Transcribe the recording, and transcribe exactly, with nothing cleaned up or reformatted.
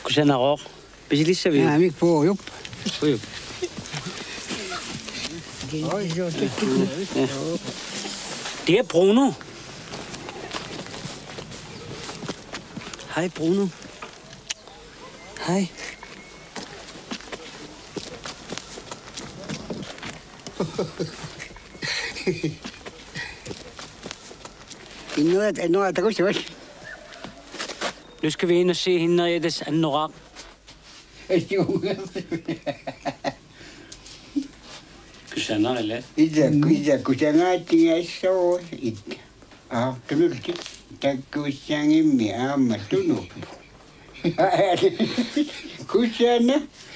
Kusen aror. Bisilissa vi. Ja, mik på jup. På jup. Det er Bruno. Hej Bruno. Hej. Nu er det, nu er det godt også. Nu skal vi ind og se hende, når jeg er anden orak. Kusaner er let. Ida, ida, kusaner tinga så. Ah, kan du det? Takussangimmi aamma tunuppoq. Kusaner.